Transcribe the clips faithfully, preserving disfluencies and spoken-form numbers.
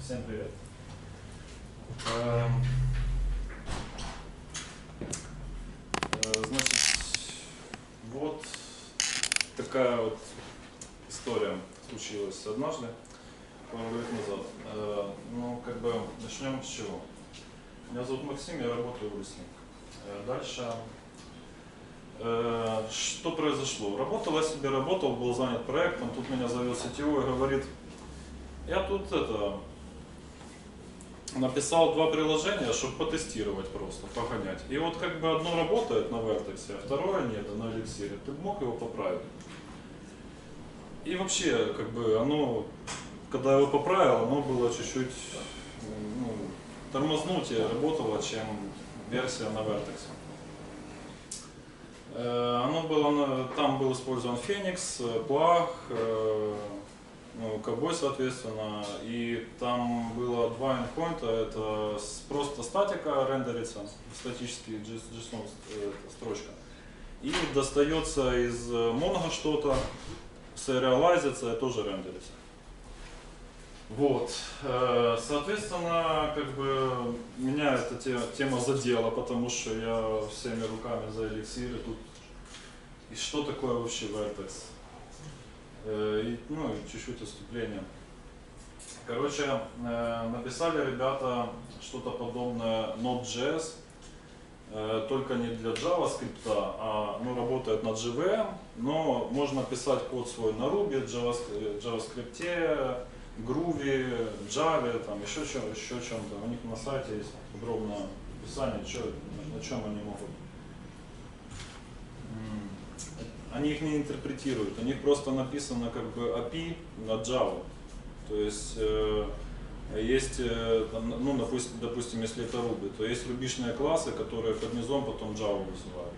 Всем привет. Значит, вот такая вот история случилась однажды, пару лет назад. Ну, как бы, начнем с чего. Меня зовут Максим, я работаю в Лесник. Дальше, что произошло? Работал я себе, работал, был занят проектом, тут меня зовет сетевой и говорит, я тут это... написал два приложения, чтобы потестировать просто, погонять. И вот как бы одно работает на Vertex, а второе нет, на Elixir. Ты мог его поправить? И вообще, как бы оно, когда я его поправил, оно было чуть-чуть, ну, тормознутее работало, чем версия на Vertex. Оно было, там был использован Phoenix, Plag, ну, Cowboy, соответственно, и там было два endpoint, это просто статика рендерится, статический JSON строчка, и достается из Mongo что-то, сериализится и тоже рендерится. Вот, соответственно, как бы меня эта тема задела, потому что я всеми руками за Elixir, и тут, и что такое вообще Vertex? И, ну, чуть-чуть отступление. Короче, написали ребята что-то подобное Node.js, только не для JavaScript, а ну, работает на джей ви эм, но можно писать код свой на Ruby, JavaScript, Groovy, Java, там еще, чем, еще чем-то. У них на сайте есть подробное описание, что, на чем они могут. Они их не интерпретируют, у них просто написано как бы эй пи ай на Java. То есть, э, есть, э, ну, допустим, допустим, если это Ruby, то есть рубишные классы, которые под низом потом Java вызывают.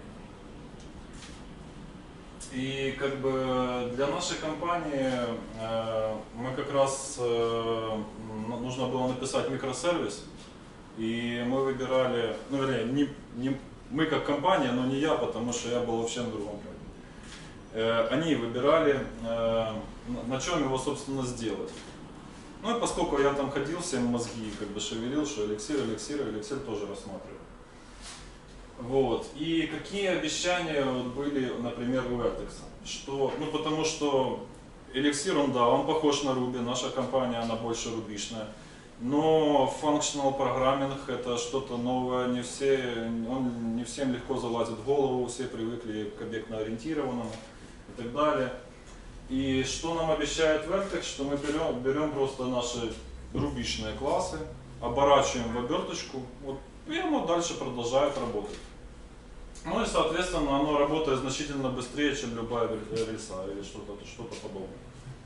И как бы для нашей компании э, мы как раз, э, нужно было написать микросервис, и мы выбирали, ну вернее, не, не мы как компания, но не я, потому что я был вообще на другом проекте. Они выбирали, на чем его, собственно, сделать. Ну и поскольку я там ходил, всем мозги как бы шевелил, что эликсир, эликсир, эликсир тоже рассматривал. Вот. И какие обещания были, например, у Vertex? Что, ну потому что эликсир, он да, он похож на Ruby, наша компания, она больше рубишная. Но functional программинг это что-то новое, не, все, он не всем легко залазит в голову, все привыкли к объектно-ориентированному и так далее. И что нам обещает Vertex, что мы берем, берем просто наши рубишные классы, оборачиваем в оберточку, вот, и оно дальше продолжает работать. Ну и соответственно оно работает значительно быстрее, чем любая рельса или что-то что-то подобное.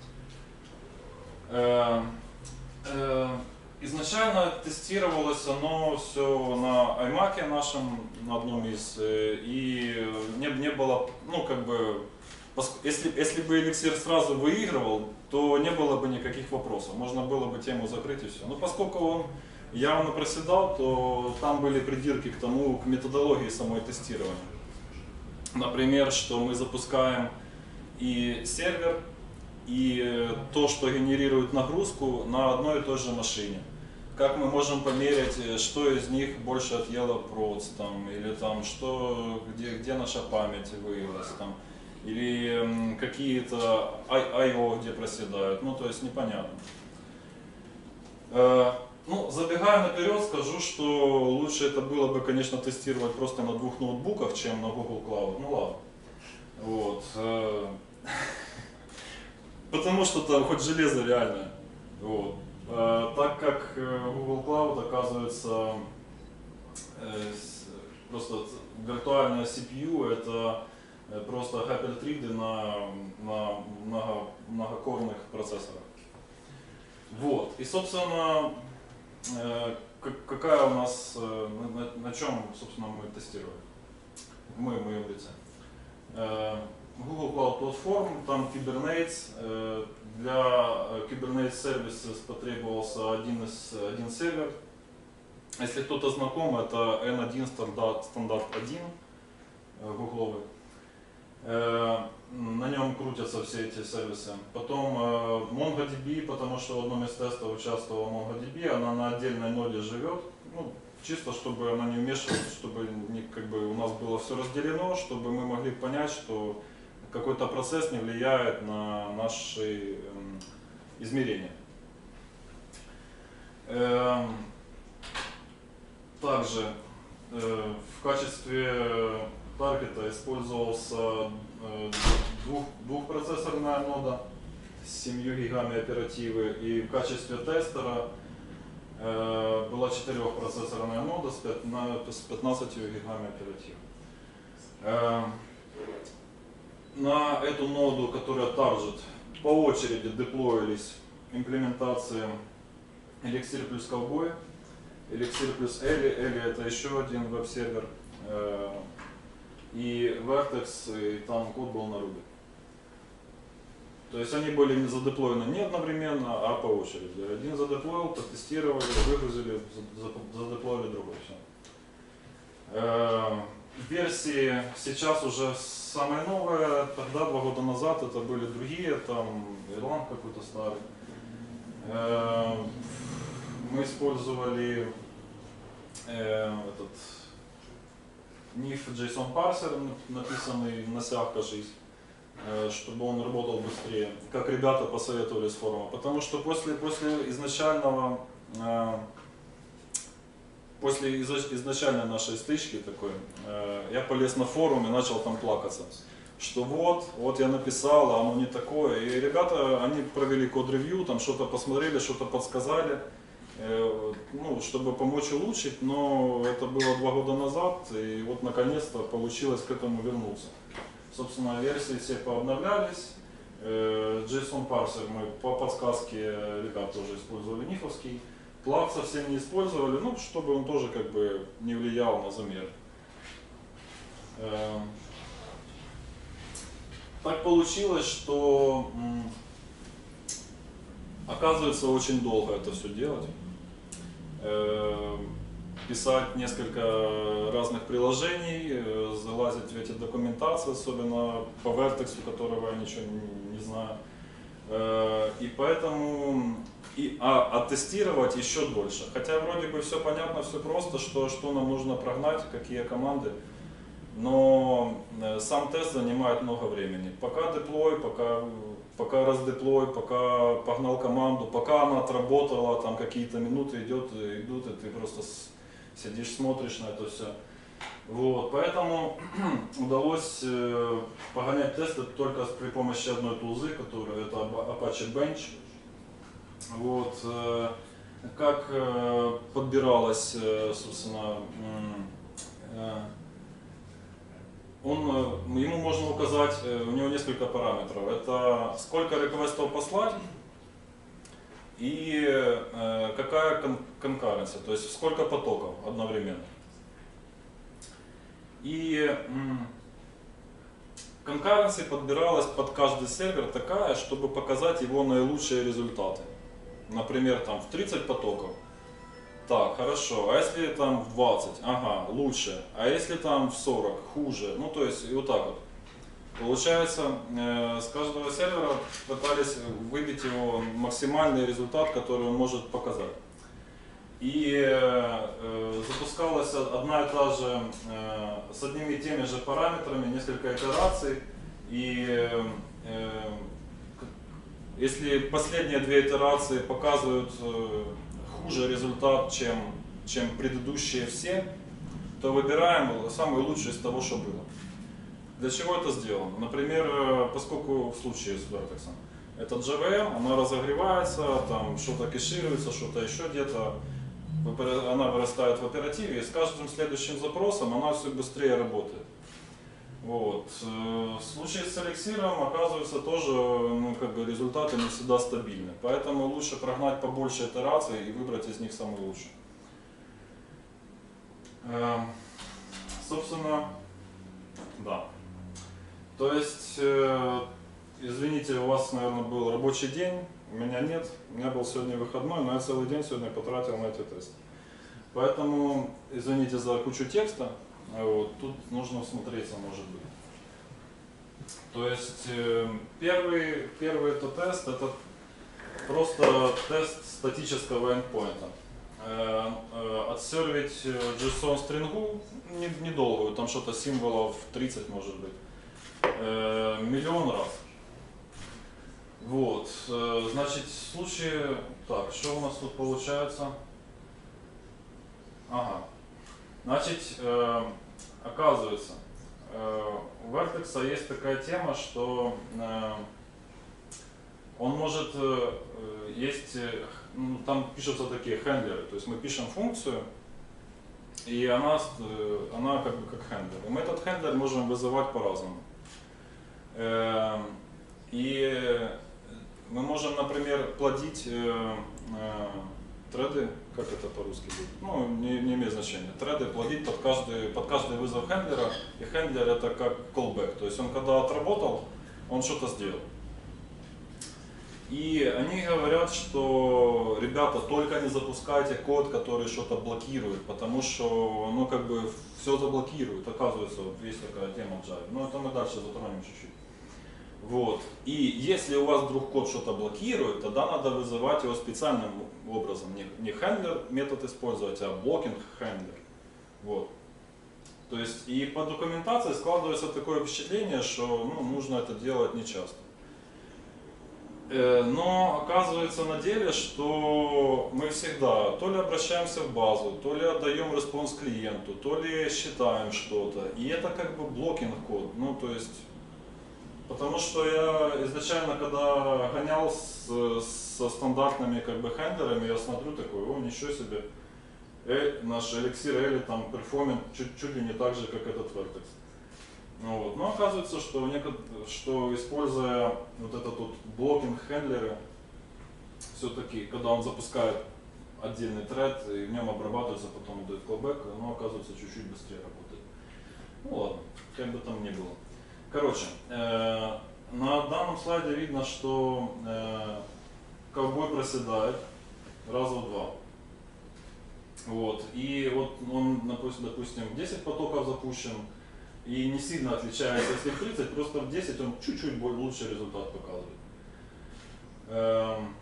Э, э, изначально тестировалось оно все на iMac нашем, на одном из, и не, не было, ну как бы, Если, если бы эликсир сразу выигрывал, то не было бы никаких вопросов, можно было бы тему закрыть и все. Но поскольку он явно проседал, то там были придирки к тому, к методологии самой тестирования. Например, что мы запускаем и сервер, и то, что генерирует нагрузку на одной и той же машине. Как мы можем померить, что из них больше отъело проц, там, или там, что, где, где наша память выявилась. Там, или какие-то ай о, где проседают, ну то есть непонятно. Э, ну, забегая наперед, скажу, что лучше это было бы, конечно, тестировать просто на двух ноутбуках, чем на Google Cloud, ну ладно. Вот. Э, потому что там хоть железо реальное. Вот. Э, так как Google Cloud оказывается э, просто виртуальная си пи ю, это просто хайпертриды на, на много, многокорных процессорах. Вот. И, собственно, э, какая у нас, э, на, на чем, собственно, мы тестируем? Мы, мы в лице. Э, Google Cloud Platform, там Kubernetes. Э, для Kubernetes Services потребовался один, из, один сервер. Если кто-то знаком, это эн один стандарт, стандарт один, э, гугловый. На нем крутятся все эти сервисы. Потом э, MongoDB, потому что в одном из тестов участвовала MongoDB, она на отдельной ноде живет. Ну, чисто чтобы она не вмешивалась, чтобы не, как бы, у нас было все разделено, чтобы мы могли понять, что какой-то процесс не влияет на наши э, измерения. Э, также э, в качестве таргета использовался э, двух, двухпроцессорная нода с семью гигами оперативы, и в качестве тестера э, была четырехпроцессорная нода с пятнадцатью гигами оперативы. Э, на эту ноду, которая таржет, по очереди деплоились имплементации Elixir плюс Cowboy, Elixir плюс Eli, Eli это еще один веб-сервер, э, и Vertex, и там код был на Ruby. То есть они были не задеплоены не одновременно, а по очереди. Один задеплоил, потестировали, выгрузили, задеплоили другой. Все. Э, версии сейчас уже самые новые, тогда, два года назад, это были другие, там Erlang какой-то старый. Э, мы использовали э, этот ниф JSON парсер, написанный на сях, кажись, чтобы он работал быстрее, как ребята посоветовали с форума. Потому что после, после изначального, э, после из, изначальной нашей стычки такой, э, я полез на форум и начал там плакаться, что вот, вот я написал, а оно не такое. И ребята, они провели код-ревью, там что-то посмотрели, что-то подсказали, э, ну, чтобы помочь улучшить, но это было два года назад, и вот наконец-то получилось к этому вернуться. Собственно, версии все пообновлялись. JSON парсер мы по подсказке ребят тоже использовали нифовский. Плаг совсем не использовали, ну, чтобы он тоже как бы не влиял на замер. Так получилось, что оказывается очень долго это все делать. Писать несколько разных приложений, залазить в эти документации, особенно по Vertex, которого я ничего не, не знаю. И поэтому и, а, оттестировать еще дольше. Хотя вроде бы все понятно, все просто, что, что нам нужно прогнать, какие команды. Но сам тест занимает много времени. Пока деплой, пока, пока раздеплой, пока погнал команду, пока она отработала, там какие-то минуты идет, идут, и ты просто сидишь, смотришь на это все. Вот, поэтому удалось э, погонять тесты только при помощи одной тулзы, которая это Apache Bench. Вот, э, как э, подбиралась, э, собственно, э, он, э, ему можно указать, э, у него несколько параметров. Это сколько реквестов послать и э, какая кон конкуренция, то есть сколько потоков одновременно. И конкуренция подбиралась под каждый сервер такая, чтобы показать его наилучшие результаты. Например, там в тридцать потоков. Так, хорошо. А если там в двадцать? Ага, лучше. А если там в сорок? Хуже. Ну, то есть, и вот так вот. Получается, э, с каждого сервера пытались выбить его максимальный результат, который он может показать. И э, запускалась одна и та же, э, с одними и теми же параметрами, несколько итераций. И э, если последние две итерации показывают э, хуже результат, чем, чем предыдущие все, то выбираем самый лучший из того, что было. Для чего это сделано? Например, поскольку в случае с Vertex, это джей ви эм, она разогревается, там что-то кэшируется, что-то еще где-то. Она вырастает в оперативе, и с каждым следующим запросом она все быстрее работает. Вот. В случае с Elixir, оказывается, тоже ну, как бы результаты не всегда стабильны. Поэтому лучше прогнать побольше итераций и выбрать из них самый лучший. Собственно, да. То есть, извините, у вас, наверное, был рабочий день. У меня нет, у меня был сегодня выходной, но я целый день сегодня потратил на эти тесты. Поэтому, извините за кучу текста, вот, тут нужно всмотреться, может быть. То есть э, первый, первый это тест, это просто тест статического эндпоинта. Э, э, отсервить JSON стрингу не- недолгую, там что-то символов тридцать может быть, э, миллион раз. Вот, э, значит, в случае, так, что у нас тут получается? Ага, значит, э, оказывается, э, у Vertex есть такая тема, что э, он может, э, есть, э, ну, там пишутся такие хендлеры, то есть мы пишем функцию, и она, э, она как бы как хендлер. И мы этот хендлер можем вызывать по-разному. Э, и мы можем, например, плодить э, э, треды, как это по-русски будет, ну, не, не имеет значения, треды плодить под каждый, под каждый вызов хендлера, и хендлер это как callback, то есть он когда отработал, он что-то сделал. И они говорят, что, ребята, только не запускайте код, который что-то блокирует, потому что, ну, как бы, все заблокирует, оказывается, вот есть такая тема в Java, но это мы дальше затронем чуть-чуть. Вот. И если у вас вдруг код что-то блокирует, тогда надо вызывать его специальным образом. Не, не handler метод использовать, а blocking handler. Вот. То есть и по документации складывается такое впечатление, что ну, нужно это делать нечасто. Э, но оказывается на деле, что мы всегда то ли обращаемся в базу, то ли отдаем респонс клиенту, то ли считаем что-то. И это как бы блокинг код. Ну, то есть потому что я изначально, когда гонял с, со стандартными как бы хендлерами, я смотрю такой, о, ничего себе, э, наш эликсир Эли там перформит чуть, чуть ли не так же, как этот Vertex. Ну, вот. Но оказывается, что, что используя вот этот вот блокинг хендлеры, все-таки, когда он запускает отдельный тред и в нем обрабатывается, потом идет callback, оно оказывается чуть-чуть быстрее работает. Ну ладно, как бы там ни было. Короче, э, на данном слайде видно, что э, ковбой проседает раза в два. Вот. И вот он, допустим, десять потоков запущен и не сильно отличается, если в тридцать, просто в десять он чуть-чуть лучший результат показывает. Эм,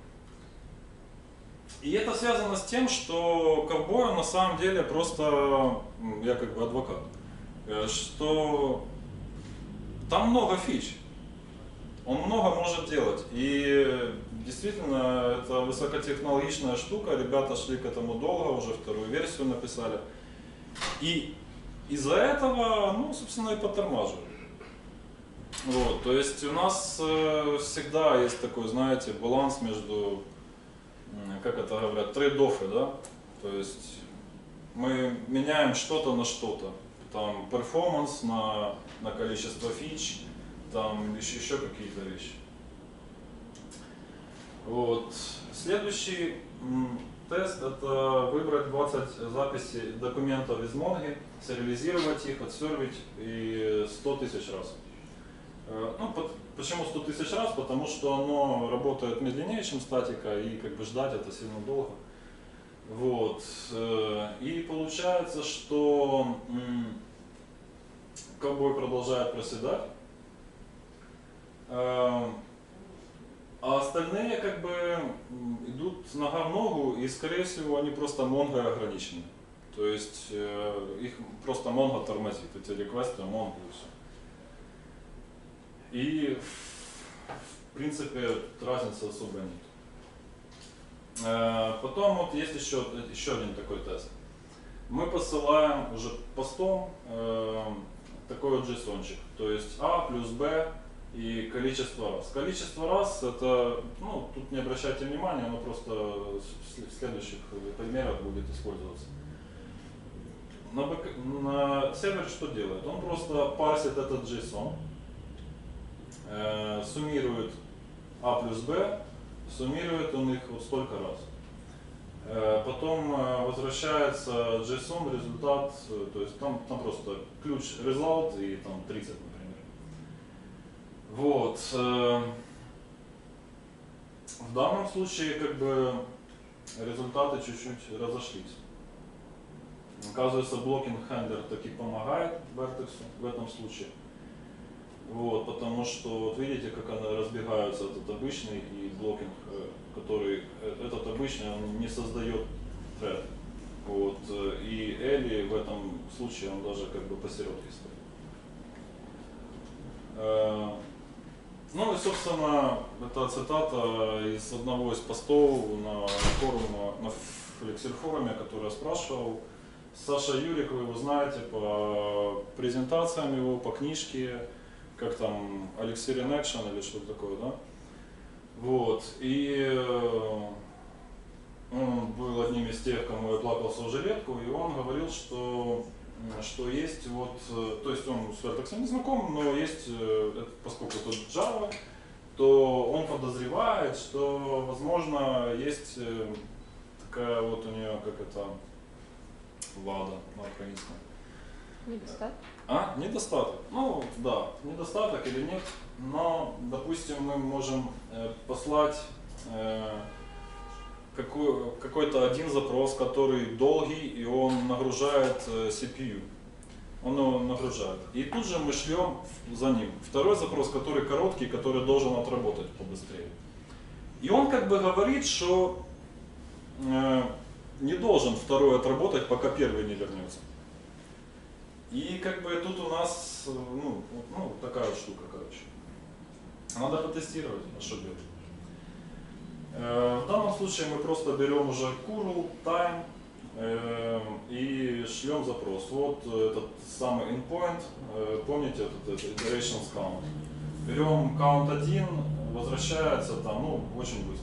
и это связано с тем, что ковбой на самом деле просто, я как бы адвокат, что там много фич, он много может делать, и действительно это высокотехнологичная штука, ребята шли к этому долго, уже вторую версию написали, и из-за этого, ну, собственно, и подтормаживали. Вот, то есть у нас э, всегда есть такой, знаете, баланс между, как это говорят, трейд-оффы, да, то есть мы меняем что-то на что-то. Там перформанс на, на количество фич, там еще, еще какие-то вещи. Вот. Следующий м, тест это выбрать двадцать записей документов из Монги, сериализировать их, отсервить и сто тысяч раз. Э, ну, под, почему сто тысяч раз? Потому что оно работает медленнее, чем статика, и как бы ждать это сильно долго. Вот. И получается, что ковбой продолжает проседать, а остальные как бы идут нога в ногу, и скорее всего они просто Mongo ограничены. То есть их просто Mongo тормозит, эти реквесты Mongo и все. И в принципе разницы особо нет. Потом вот есть еще, еще один такой тест. Мы посылаем уже постом э, такой вот JSON-чик, то есть А плюс Б и количество раз. Количество раз это, ну, тут не обращайте внимания, оно просто в следующих примерах будет использоваться. На, на сервере что делает? Он просто парсит этот JSON, э, суммирует А плюс Б, суммирует он их вот столько раз. Потом возвращается JSON результат, то есть там, там просто ключ result и там тридцать, например. Вот. В данном случае как бы результаты чуть-чуть разошлись. Оказывается, блокинг хендлер таки помогает Vertex в этом случае. Вот, потому что вот видите, как она разбегаются, этот обычный и блокинг, который этот обычный, он не создает thread. Вот, и Эли в этом случае он даже как бы посередке стоит. Ну и, собственно, это цитата из одного из постов на форуме, на Elixir форуме, который я спрашивал. Саша Юрик, вы его знаете по презентациям его, по книжке, как там Elixir in Action или что-то такое, да? Вот, и он был одним из тех, кому я плакался в жилетку, и он говорил, что что есть вот, то есть он с Vertex не знаком, но есть, поскольку это Java, то он подозревает, что, возможно, есть такая вот у нее, как это, вада на украинском. Недостаток? А? Недостаток. Ну, да, недостаток или нет, но, допустим, мы можем послать какой, какой-то один запрос, который долгий, и он нагружает си пи ю. Он его нагружает. И тут же мы шлем за ним второй запрос, который короткий, который должен отработать побыстрее. И он как бы говорит, что э, не должен второй отработать, пока первый не вернется. И как бы тут у нас ну, ну, такая вот штука, короче. Надо потестировать, а что делать? В данном случае мы просто берем уже curl, time э, и шлем запрос. Вот этот самый endpoint, э, помните этот, этот iterations count. Берем count один, возвращается там, ну, очень быстро.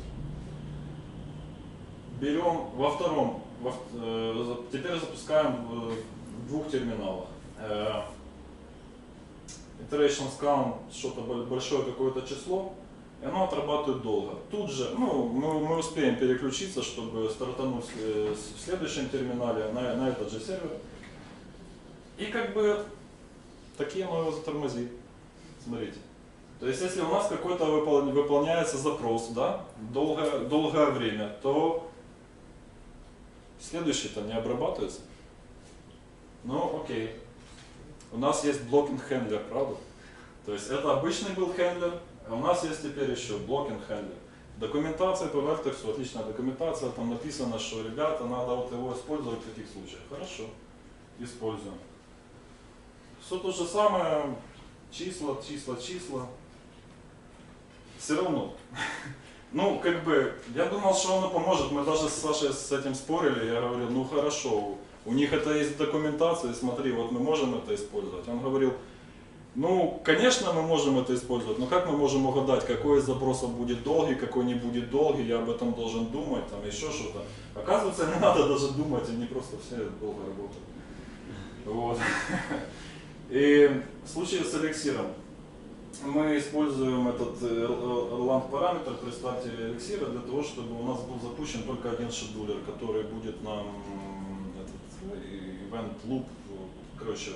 Берем во втором, во, э, теперь запускаем в двух терминалах. Э, iterations count, что-то большое какое-то число. И оно отрабатывает долго. Тут же ну, мы, мы успеем переключиться, чтобы стартануть в следующем терминале на, на этот же сервер. И как бы такие оно его затормозит. Смотрите. То есть если у нас какой-то выпол, выполняется запрос, да, долгое, долгое время, то следующий-то не обрабатывается. Ну окей. У нас есть блокинг хендлер, правда? То есть это обычный был хендлер. А у нас есть теперь еще блокинг хендлер. Документация по Vertex, отличная документация, там написано, что ребята, надо вот его использовать в таких случаях. Хорошо, используем. Все то же самое, числа, числа, числа. Все равно. Ну, как бы, я думал, что оно поможет, мы даже с Сашей с этим спорили, я говорил, ну хорошо, у них это есть в документации, смотри, вот мы можем это использовать. Он говорил, ну, конечно, мы можем это использовать, но как мы можем угадать, какой из запросов будет долгий, какой не будет долгий, я об этом должен думать, там еще что-то. Оказывается, не надо даже думать, они просто все долго работают. Вот. И в случае с эликсиром мы используем этот Erlang параметр при старте эликсира для того, чтобы у нас был запущен только один шедулер, который будет нам этот event loop, короче,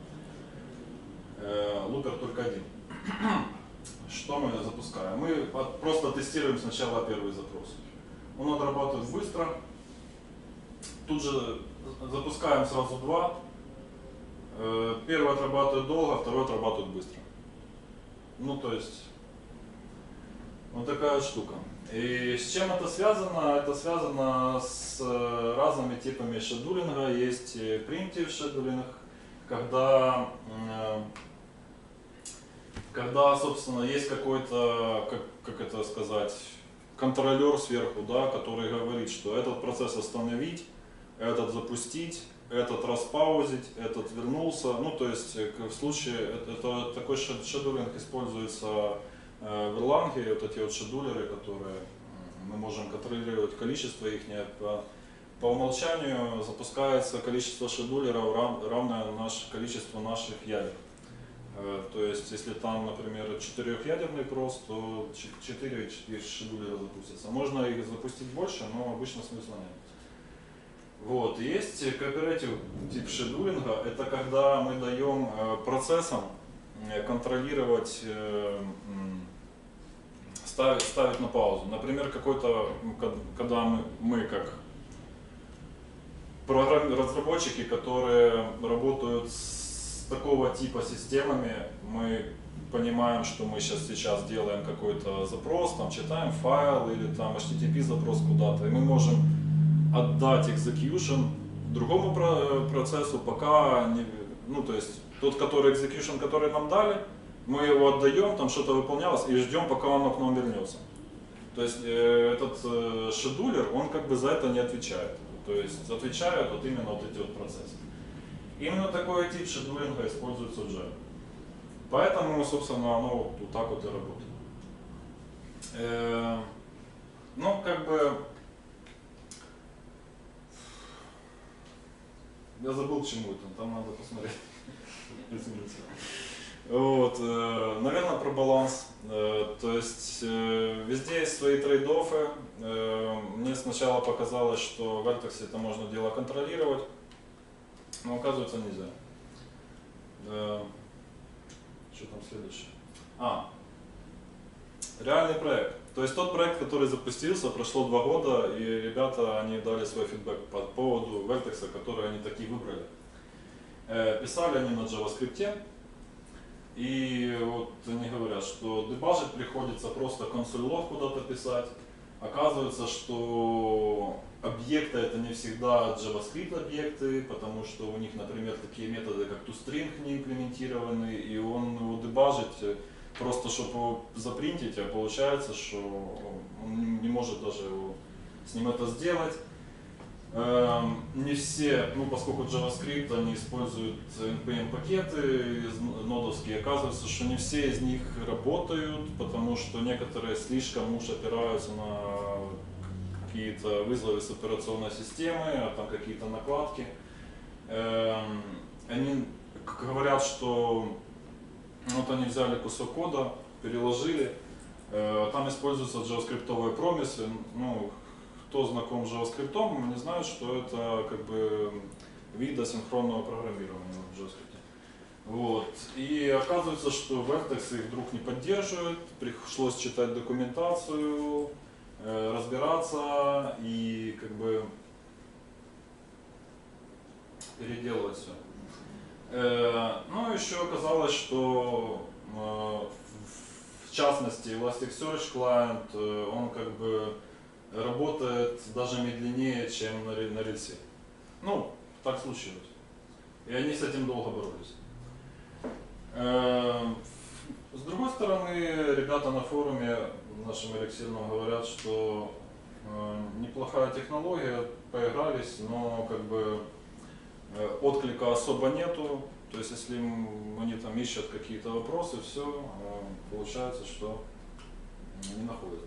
лупер только один. Что мы запускаем? Мы просто тестируем сначала первый запрос. Он отрабатывает быстро. Тут же запускаем сразу два. Первый отрабатывает долго, второй отрабатывает быстро. Ну то есть, вот такая штука. И с чем это связано? Это связано с разными типами шедулинга. Есть primitive шедулинг, когда когда, собственно, есть какой-то, как, как это сказать, контролер сверху, да, который говорит, что этот процесс остановить, этот запустить, этот распаузить, этот вернулся. Ну, то есть, в случае, это, это такой шедулинг используется в Erlang, вот эти вот шедулеры, которые мы можем контролировать количество их. По, по умолчанию запускается количество шедулеров равное наш, количеству наших ядер. То есть, если там, например, четырехъядерный прос, то четыре шедулера запустятся. Можно их запустить больше, но обычно смысла нет. Вот. Есть кооператив тип шедулинга. Это когда мы даем процессам контролировать, ставить, ставить на паузу. Например, какой-то, когда мы, мы как разработчики, которые работают с такого типа системами, мы понимаем, что мы сейчас, сейчас делаем какой-то запрос, там читаем файл или там эйч ти ти пи запрос куда-то, и мы можем отдать execution другому процессу, пока не, ну то есть тот, который execution, который нам дали, мы его отдаем, там что-то выполнялось и ждем, пока оно к нам вернется. То есть э, этот э, шедулер, он как бы за это не отвечает. То есть отвечают вот именно вот эти вот процессы. Именно такой тип шедулинга используется в Java. Поэтому, собственно, оно вот, вот так вот и работает. Э, ну, как бы... Я забыл, к чему это, там надо посмотреть. Вот, э, наверное, про баланс. Э, то есть э, везде есть свои трейд-оффы. Э, мне сначала показалось, что в Vertex это можно дело контролировать, но оказывается нельзя. Э, что там следующее? А, реальный проект. То есть тот проект, который запустился, прошло два года, и ребята, они дали свой фидбэк по поводу Vertex, который они такие выбрали. Э, писали они на JavaScript. И вот они говорят, что дебажить приходится просто консоль-лог куда-то писать. Оказывается, что объекты это не всегда JavaScript объекты, потому что у них, например, такие методы, как toString не имплементированы, и он его дебажить просто, чтобы его запринтить, а получается, что он не может даже его, с ним это сделать. Не все, ну поскольку JavaScript они используют эн пи эм пакеты нодовские, оказывается, что не все из них работают, потому что некоторые слишком уж опираются на какие-то вызовы с операционной системы, а там какие-то накладки. Они говорят, что вот они взяли кусок кода, переложили, там используются JavaScript-овые промисы. Ну, кто знаком с JavaScript, не знают, что это как бы вид асинхронного программирования в JavaScript. Вот. И оказывается, что Vertex их вдруг не поддерживает, пришлось читать документацию, э, разбираться и как бы переделывать все. Э, ну, еще оказалось, что э, в частности Elasticsearch Client, э, он как бы работает даже медленнее, чем на, на рельсе. Ну, так случилось. И они с этим долго боролись. С другой стороны, ребята на форуме нашем эликсирном говорят, что неплохая технология, поигрались, но как бы отклика особо нету. То есть, если они там ищут какие-то вопросы, все, получается, что не находят.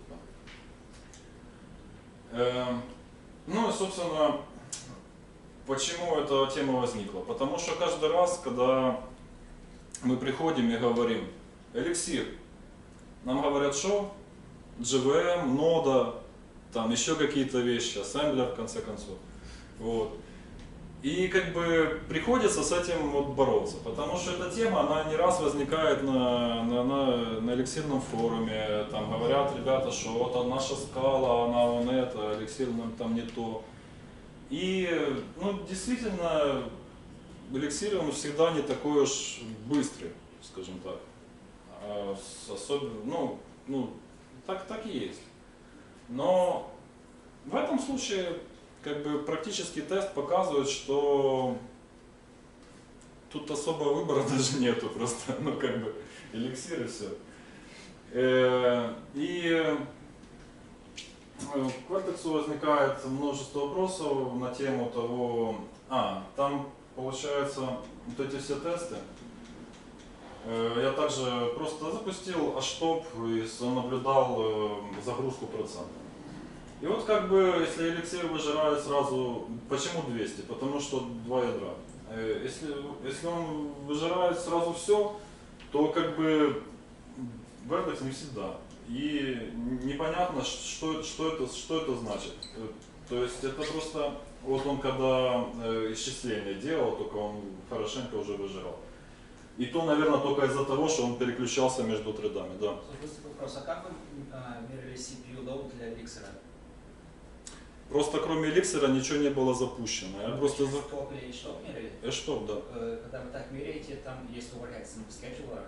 Ну и, собственно, почему эта тема возникла? Потому что каждый раз, когда мы приходим и говорим эликсир, нам говорят, что джей ви эм, нода, там еще какие-то вещи, ассемблер в конце концов. Вот. И как бы приходится с этим вот бороться, потому что эта тема, она не раз возникает на, на, на, на эликсирном форуме, там говорят ребята, что вот наша скала, она вон это, эликсир нам там не то. И ну, действительно, эликсир он всегда не такой уж быстрый, скажем так. А особенно, ну, ну так, так и есть. Но в этом случае как бы практический тест показывает, что тут особого выбора даже нету, просто, ну как бы эликсир и все. И к Vertex возникает множество вопросов на тему того, а, там получается вот эти все тесты. Я также просто запустил аштоп и наблюдал загрузку процентов. И вот как бы, если эликсир выжирает сразу, почему двести? Потому что два ядра. Если, если он выжирает сразу все, то как бы Vertex не всегда. И непонятно, что, что, это, что это значит. То есть это просто, вот он когда исчисление делал, только он хорошенько уже выжирал. И то, наверное, только из-за того, что он переключался между тредами. Да. Быстрый вопрос, а как вы а, мерили си пи ю load для эликсира? Просто кроме эликсира ничего не было запущено. Я просто за... Эштоп или эштоп мерили? Эштоп, да. Когда вы так меряете, там есть overhead schedule,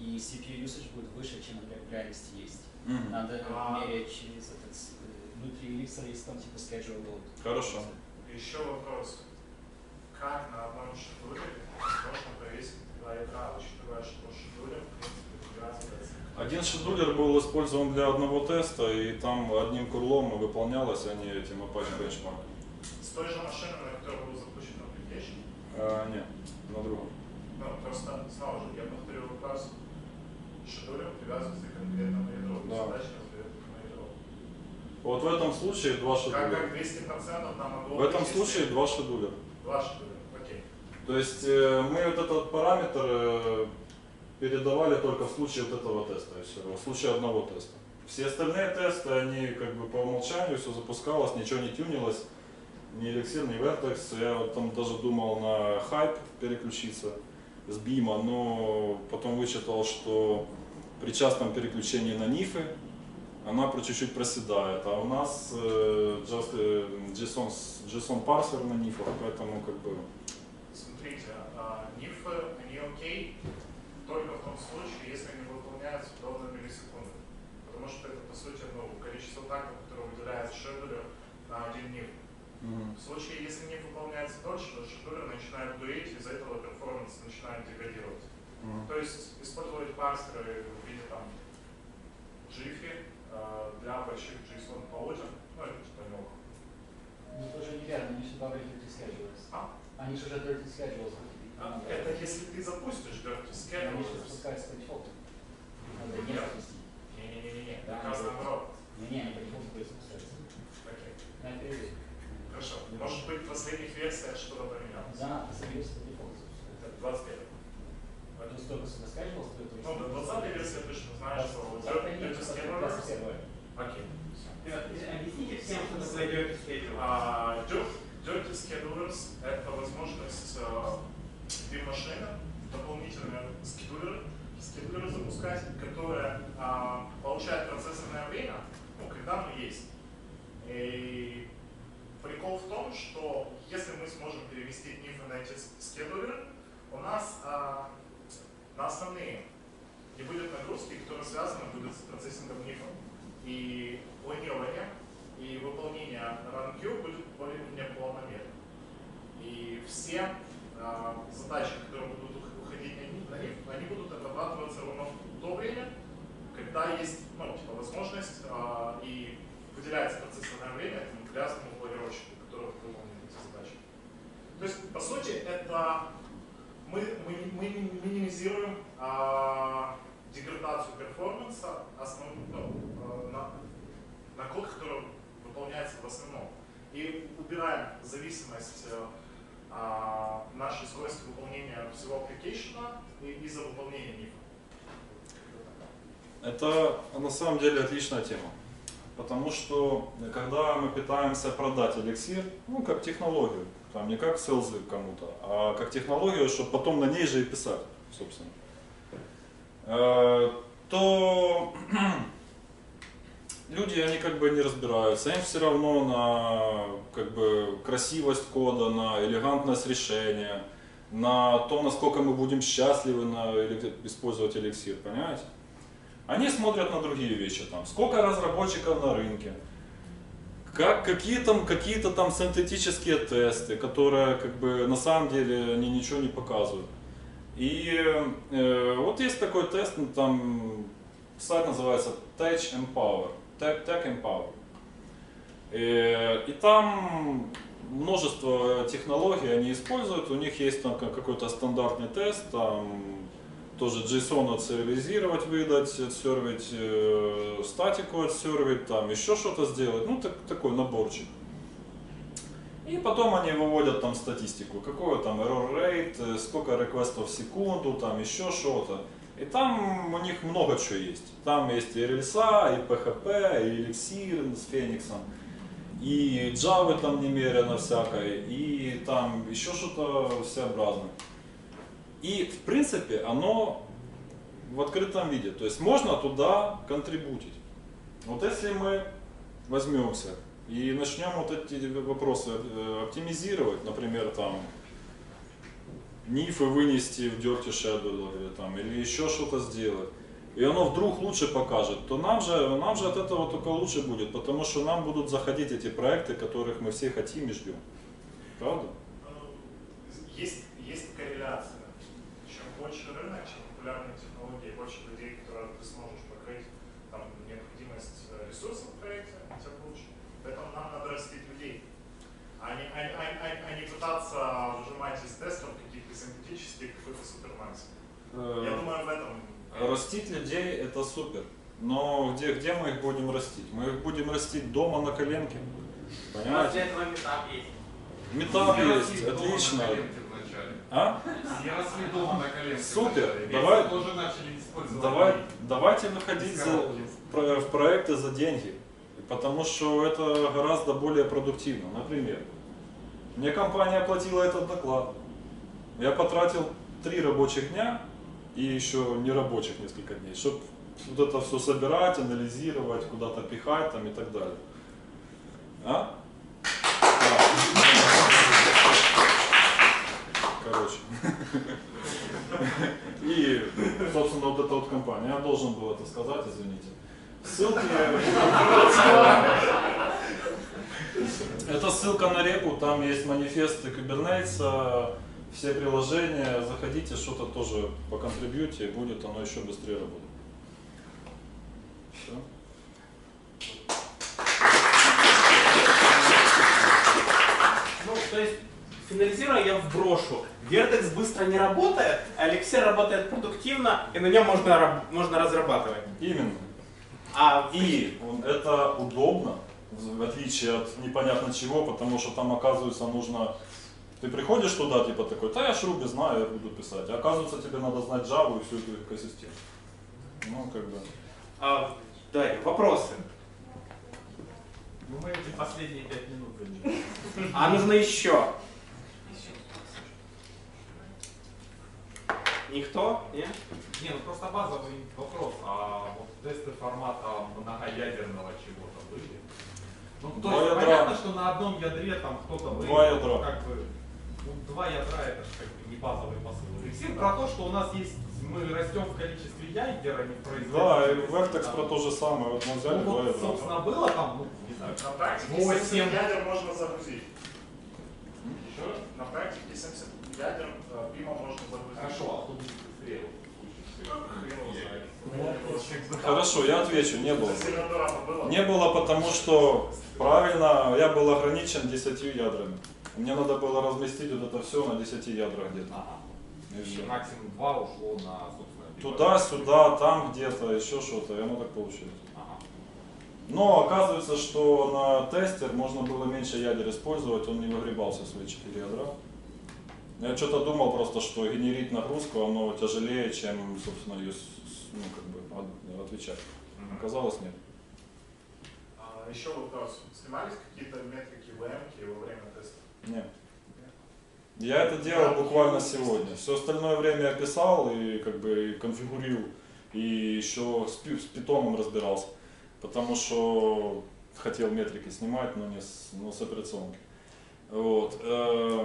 и си пи ю usage будет выше, чем в реальности есть. Мгм. Надо А. мерять через этот, с- э, внутри эликсора есть там типа schedule load. Хорошо. Еще вопрос. Как на одном шедулере можно повесить два ядра, учитывая, что шедулер, в принципе, привязывается? Один шедулер был использован для одного теста, и там одним курлом выполнялось, а не этим Apache Benchmark. С той же машины, на которой был запущен application? А, нет, на другом. Ну, просто, снова же, я повторю вопрос. Шедулер привязывается конкретно на ядро, Да. задача разберет на ядро. Вот в этом случае два Как, шедулера. как двести процентов нам могло В этом быть, если- случае два шедулера. Два шедулера, окей. То есть э, мы вот этот параметр э, передавали только в случае вот этого теста, и все, в случае одного теста. Все остальные тесты, они как бы по умолчанию все запускалось, ничего не тюнилось, ни Elixir, ни Vertex. Я вот там даже думал на Hype переключиться с бима, но потом вычитал, что при частом переключении на нифы она про чуть-чуть проседает, а у нас э, just, э, JSON, с- JSON парсер на нифах, поэтому как бы... Смотрите, а, нифы, они окей только в том случае, если они выполняются до одной миллисекунды. Потому что это, по сути, ну, количество таков, которое выделяется шедулер на один ниф. Мгм. В случае, если ниф выполняется дольше, то шедулер начинает дуреть, из-за этого перформанс начинает деградировать. Мгм. То есть использовать парсеры в виде там Jiffy э, для больших JSON полотен, ну это типа мелко. Ну тоже неверно, они всегда говорят dirty schedules. А? Они же уже dirty schedules. А, это если ты запустишь dirty Они schedule. же запускаются по дефолту. Надо не Нет. запустить. Не-не-не-не, Да, как раз они- наоборот. Не-не, они по дефолту будут запускаться. Окей. На период. Хорошо. Может быть, в последних версиях что-то поменялось. Да, собьется по дефолту запускается. Это двадцать первая. Поэтому столько сюда schedules, то есть... Ну, до двадцатой версии я точно знаю, что двадцать dirty двадцать schedule. двадцать первая. Окей. Ребят, объясните всем, что такое dirty schedule. А, dir- Dirty Schedulers – это возможность э, машины дополнительные скедулеры, скедулеры запускать, которые а, получают процессорное время, ну, когда оно есть. И прикол в том, что если мы сможем перевести нифы на эти скедулеры, у нас а, на основные не будет нагрузки, которые связаны будут с процессингом нифа. И планирование и выполнение run queue будет более-менее планомерно. И все э, задачи, которые будут ух- уходить на них, на них, они будут отрабатываться ровно в то время, когда есть ну, типа, возможность э, и выделяется процессорное время этому грязному планировщику, который выполнит эти задачи. То есть, по сути, это мы, мы, мы минимизируем э, деградацию перформанса основ, ну, э, на, на код, который выполняется в основном. И убираем зависимость э, а, нашей скорости выполнения всего аппликейшена из-за выполнения нифа. Это на самом деле отличная тема. Потому что когда мы пытаемся продать эликсир, ну как технологию, там не как селзы кому-то, а как технологию, чтобы потом на ней же и писать, собственно, э, то люди, они как бы не разбираются, им все равно на как бы красивость кода, на элегантность решения, на то, насколько мы будем счастливы на, использовать эликсир, понимаете? Они смотрят на другие вещи, там, сколько разработчиков на рынке, как, какие, там, какие-то там синтетические тесты, которые как бы на самом деле они ничего не показывают. И э, вот есть такой тест, ну, там сайт называется Tech Empower. Tech, Tech Empower. И, и там множество технологий они используют, у них есть там какой-то стандартный тест, там тоже JSON отсериализировать, выдать, отсервить, э, статику отсервить, там еще что-то сделать, ну так, такой наборчик. И потом они выводят там статистику, какой там error rate, сколько реквестов в секунду, там еще что-то. И там у них много чего есть. Там есть и эр эл эс, и пи эйч пи, и Elixir с Фениксом, и Java там немерено всякой, и там еще что-то всеобразное. И в принципе оно в открытом виде, то есть можно туда контрибутить. Вот если мы возьмемся и начнем вот эти вопросы оптимизировать, например, там нифы вынести в Dirty Shadow или, там, или еще что-то сделать, и оно вдруг лучше покажет, то нам же, нам же от этого только лучше будет, потому что нам будут заходить эти проекты, которых мы все хотим и ждем. Правда? Есть, есть корреляция. Чем больше рынок, чем популярные технологии, больше людей, которые ты сможешь покрыть, там, необходимость ресурсов в проекте, тем лучше. Поэтому нам надо растить людей. А не, а, а, а, а не пытаться выжимать из тестов каких-то синтетических какой-то супермакс. Я думаю, в этом... Растить людей это супер, но где, где мы их будем растить? Мы их будем растить дома на коленке. У нас Понимаете? для этого метап есть. Метап Все есть, росли дома отлично. на коленке вначале. А? Все росли дома на коленке. Супер, вначале. давай- Весь тоже начали использовать. Давай, давайте выходить за, в, про- в проекты за деньги, потому что это гораздо более продуктивно. Например, мне компания оплатила этот доклад, я потратил три рабочих дня и еще не рабочих несколько дней, чтобы вот это все собирать, анализировать, куда-то пихать там, и так далее. А? Да. Короче. И, собственно, вот эта вот компания. Я должен был это сказать, извините. Ссылки... Это ссылка на репу, там есть манифесты Kubernetes, все приложения. Заходите, что-то тоже поконтрибьюте, и будет оно еще быстрее работать. Все. Ну, то есть, финализируя, я вброшу. Vertex быстро не работает, а Elixir работает продуктивно, и на нем можно, раб- можно разрабатывать. Именно. А И это удобно, в отличие от непонятно чего, потому что там, оказывается, нужно... Ты приходишь туда, типа такой, да я ж Ruby знаю, я буду писать. А оказывается, тебе надо знать Java и всю эту экосистему. Ну, как бы... А, да, вопросы. Ну, мы эти последние пять минут занимаем. А нужно еще. Никто? Нет? Не, ну просто базовый вопрос. А вот тесты формата многоядерного чего-то были? Ну, то Два есть ядра. понятно, что на одном ядре там кто-то был. Два ядра. Как бы, ну, два ядра это же как бы не базовый посыл. Эликсир про то, что у нас есть, мы растем в количестве ядер, а не в производстве. Да, и Vertex про то же самое. Вот мы взяли Ну, два вот, ядра. собственно, было там, ну, не знаю, На практике восемь. семьдесят ядер можно загрузить. На практике семьдесят ядер э, пима можно загрузить. Хорошо, а кто будет быстрее? Хрен его знает. Хорошо, я отвечу, не было. Это сильно дорого было. Не было, потому что правильно, я был ограничен десятью ядрами. Мне надо было разместить вот это все на десяти ядрах где-то. Ага. И всё. Максимум два ушло на, собственно, Туда-сюда, там где-то, еще что-то, и оно так получилось. Ага. Но оказывается, что на тестер можно было меньше ядер использовать, он не выгребался в свои четыре ядра. Я что-то думал просто, что генерить нагрузку, оно тяжелее, чем, собственно, ее ну, как бы, от- отвечать. Мгм. Оказалось, нет. А, еще вопрос. Снимались какие-то метрики вэ эм-ки во время теста? Нет. Я это делал буквально сегодня. Все остальное время я писал и как бы и конфигурил, и еще с, пи- с питоном разбирался, потому что хотел метрики снимать, но не с, но с операционки. Вот. э,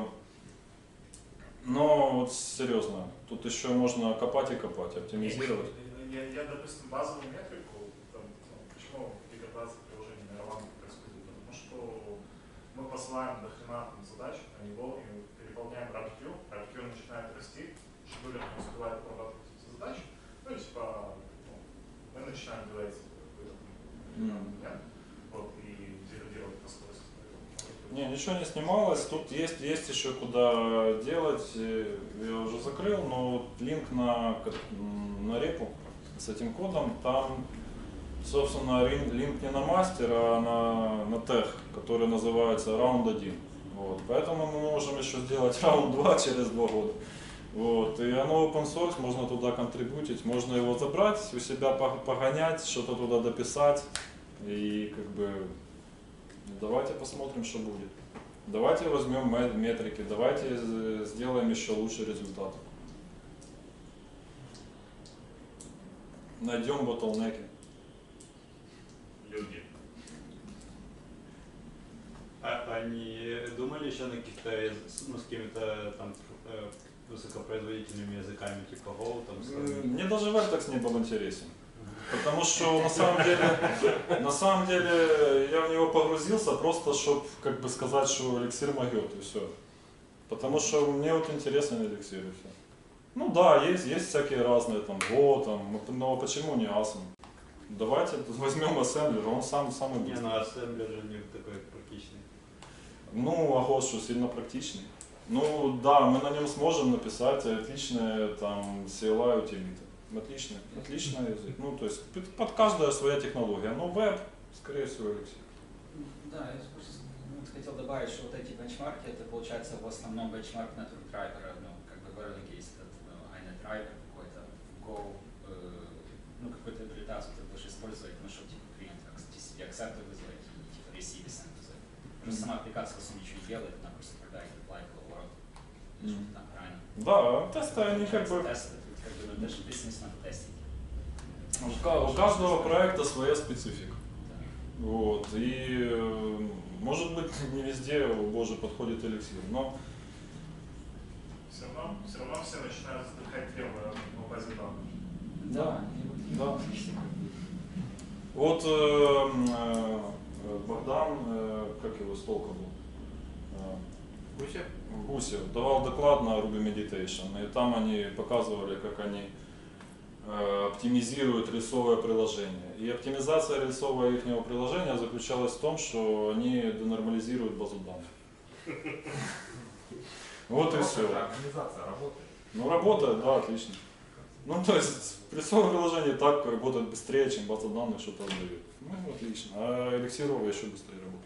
Но вот серьезно, тут еще можно копать и копать, оптимизировать. Я, я, допустим, базовую метрику, там, ну, почему деградация приложения на Erlang происходит? Потому что мы посылаем до хрена там задач, они вовремя переполняем RADQ, RADQ начинает расти, шедулер не успевает обрабатывать эти задачи, ну и типа ну, мы начинаем делать какой-то М. момент, вот, и деградировать по скорости. Не, ничего не снималось, тут есть, есть еще куда делать, э, я уже закрыл, но вот линк на, к- м, на репу с этим кодом, там, собственно, рин- линк не на мастер, а на, на тех, который называется раунд один. Вот. Поэтому мы можем еще сделать раунд два через два года. Вот. И оно open source, можно туда контрибутить, можно его забрать, у себя по- погонять, что-то туда дописать и как бы давайте посмотрим, что будет. Давайте возьмем ме- метрики, давайте з- сделаем еще лучший результат. Найдем ботлнеки. Люди. А они думали еще на каких-то, ну, с кем-то там э, высокопроизводительными языками типа Go, там, М, Мне даже Vertex не был интересен. Потому что на самом деле, на самом деле я в него погрузился просто, чтобы как бы сказать, что эликсир могет и все. Потому что мне вот интересен эликсир и все. Ну да, есть, есть всякие разные там Go, там, но почему не Asm? Давайте возьмем ассемблер, он сам самый Не, быстрый. ну ассемблер же не такой практичный. Ну, а Go что, сильно практичный? Ну да, мы на нем сможем написать отличные там си эл ай утилиты. Отличный, отличный язык. Ну, то есть под- под каждая своя технология. Но веб, скорее всего, эликсир. Да, я просто, ну, вот хотел добавить, что вот эти бенчмарки, это получается в основном бенчмарк network драйвера, ну, как бы в Erlang есть этот ну, iNet драйвер какой-то, Go, э, ну, какую-то имплементацию ты будешь использовать, ну, чтобы типа клиент как себе акцепты вызвать и типа receive send вызвать. Просто сама аппликация, по сути, ничего не делает, она просто продает apply поворот. Или что-то там правильно. Да, тесты, они как бы... Тесты, тут как бы, ну, даже business надо тестить. У ка- у каждого проекта своя специфика. Да. Вот. И э, может быть не везде, о, боже, подходит эликсир. Но Все равно, все равно все начинают задыхать требуя по базе данных. Да, да. Вот э, э, Богдан, э, как его столка был? Э, Гусев? Гусев давал доклад на Ruby Meditation, и там они показывали, как они э, оптимизируют рельсовое приложение. И оптимизация рельсового их приложения заключалась в том, что они денормализируют базу данных. Вот и все. Организация работает. Ну работает, да, отлично. Ну то есть рельсовое приложение и так работает быстрее, чем база данных что-то отдает. Ну отлично. А эликсировое еще быстрее работает.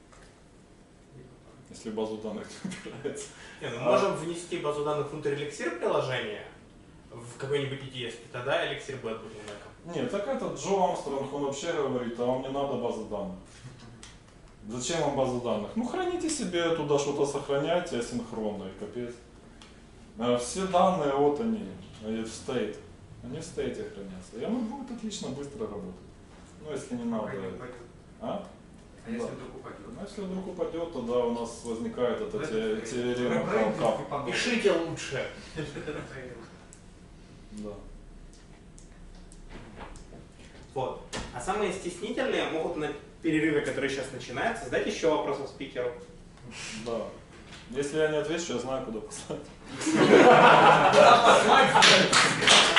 Если базу данных не убирается. Не, ну, А- можем внести базу данных внутрь эликсир приложения в какой-нибудь и ти эс, тогда эликсир будет ботлнеком. Нет, так этот Джо Армстронг, он вообще говорит, а вам не надо базы данных. Зачем вам база данных? Ну храните себе туда что-то, сохраняйте асинхронно и капец. А все данные, вот они, они в стейт. Они в стейте хранятся. И оно будет отлично быстро работать. Ну если не надо. А? А если Да. вдруг упадет? Ну, если вдруг упадет, тогда у нас возникает эта Это те- теорема ребрендинг Кап. и по новой. Пишите лучше. Да. Вот. А самые стеснительные могут на перерыве, который сейчас начинается, задать еще вопросы спикеру. Да. Если я не отвечу, я знаю, куда послать. Да, послать.